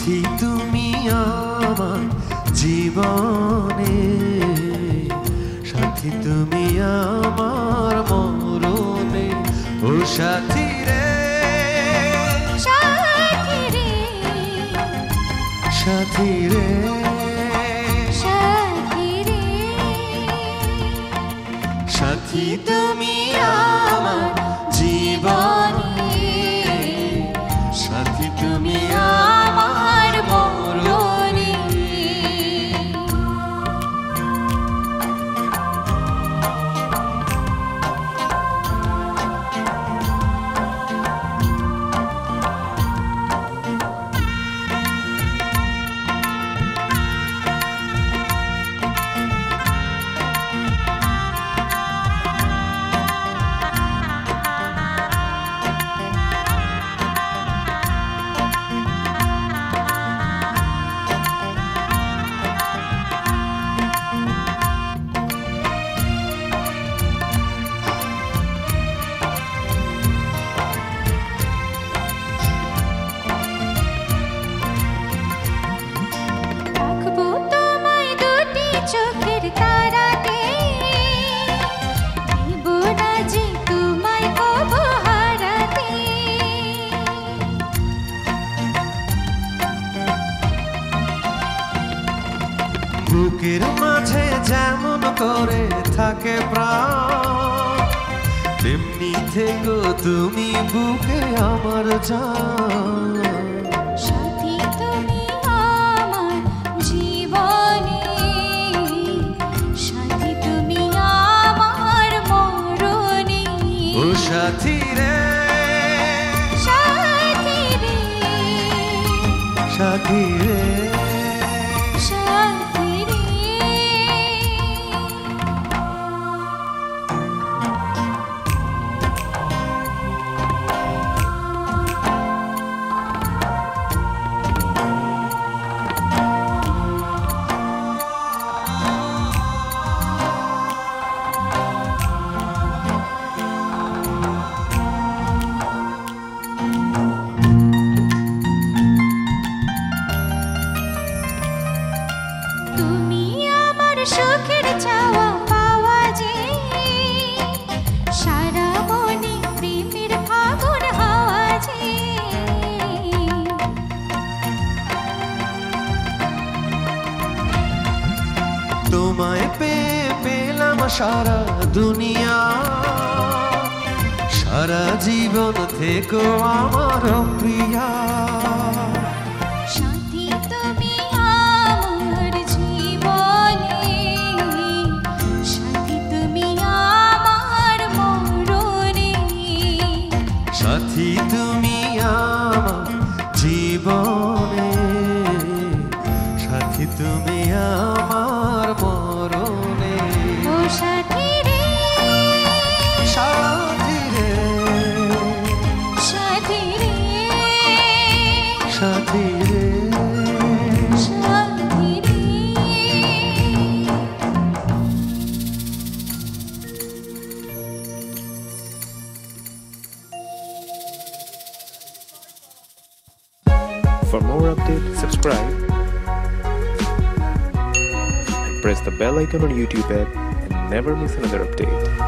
সাথী তুমি আমার জীবনে, সাথী তুমি আমার মরণে। ও সাথী রে, সাথী রে, সাথী রে, সাথী রে, সাথী তুমি আমার জীবনে, সাথী তুমি আমার মরণে। বুকের মাঝে যেমন করে থাকে প্রাণ, তেমনি থেকো তুমি বুকে আমার জান। সাথী তুমি আমার জীবনে, সাথী তুমি আমার মরণে। ও সাথী রে, সাথী রে, সাথী রে, সাথী রে। তুমি আমার সুখের চাওয়া পাওয়া যে, সারা মনে প্রেমের ফাগুন হাওয়া যে। তোমায় পেয়ে পেলাম সারা দুনিয়া, সারা জীবন থেকো আমার প্রিয়া। সাথী তুমি আমার জীবনে, সাথী তুমি আমার মরণে। সাথী তুমি আমার জীবনে, সাথী তুমি আমার মরণে। ও সাথী রে, সাথী রে, সাথী রে, সাথী রে, সাথী রে। For more updates, subscribe and press the bell icon on YouTube app and never miss another update.